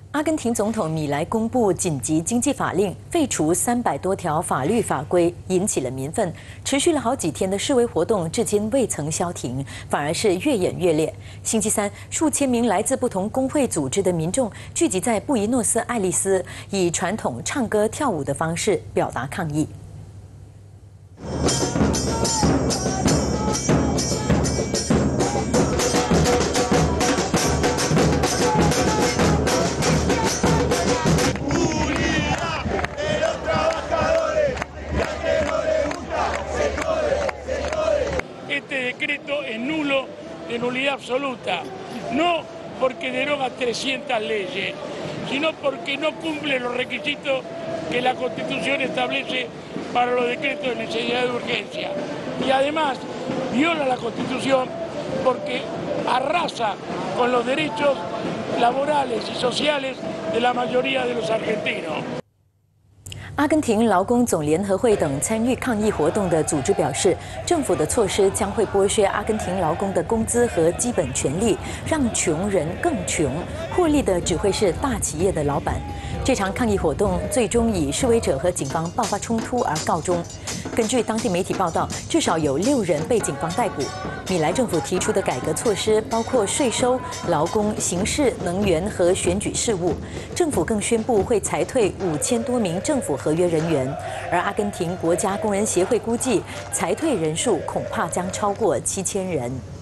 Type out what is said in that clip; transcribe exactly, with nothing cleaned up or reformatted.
阿根廷总统米莱公布紧急经济法令，废除三百多条法律法规，引起了民愤。持续了好几天的示威活动，至今未曾消停，反而是越演越烈。星期三，数千名来自不同工会组织的民众聚集在布宜诺斯艾利斯，以传统唱歌跳舞的方式表达抗议。 Este decreto es nulo, de nulidad absoluta, no porque deroga trescientas leyes, sino porque no cumple los requisitos que la Constitución establece para los decretos de necesidad de urgencia. Y además viola la Constitución porque arrasa con los derechos laborales y sociales de la mayoría de los argentinos. 阿根廷劳工总联合会等参与抗议活动的组织表示，政府的措施将会剥削阿根廷劳工的工资和基本权利，让穷人更穷，获利的只会是大企业的老板。这场抗议活动最终以示威者和警方爆发冲突而告终。根据当地媒体报道，至少有六人被警方逮捕。米莱政府提出的改革措施包括税收、劳工、刑事、能源和选举事务。政府更宣布会裁退五千多名政府合约人员，而阿根廷国家工人协会估计，裁退人数恐怕将超过七千人。